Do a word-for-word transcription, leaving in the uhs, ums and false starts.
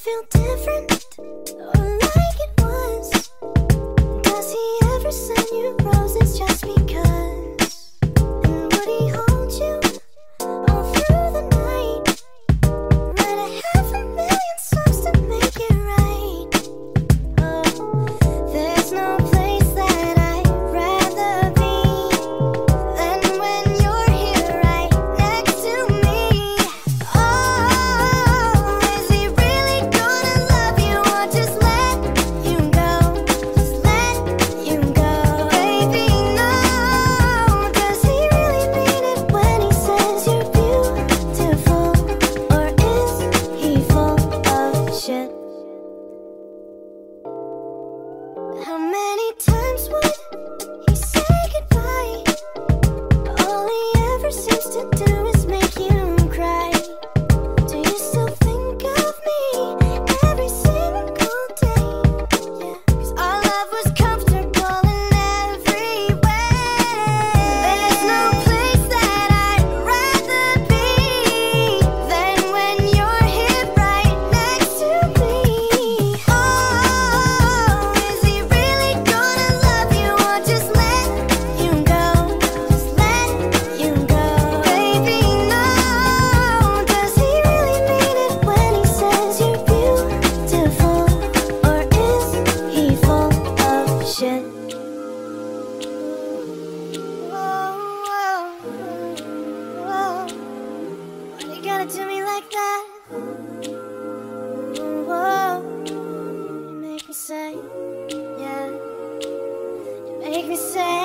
feel different or like it was? Does he ever send you roses just because? And would he hold you all through the night? Write a half a million songs to make it right. Oh, there's no place that I'd rather be than when you're here right next to me. Oh, is he really gonna love you or just let you go? Just let you go, baby, no. Does he really mean it when he says you're beautiful? Or is he full of shit? How many times would he say goodbye? All he ever seems to do is make you cry. Do you still think of me every single day? Yeah, 'cause our love was comfortable in every way. There's no place that I'd rather be than when you're here right next to me. Oh, is he really gonna love you or just let you go? Just let you go, baby, no. Does he really mean it when he says you're beautiful? Or is he full of shit? Whoa, whoa, whoa. Why you gotta do me like that? Whoa, you make me say, yeah. You make me say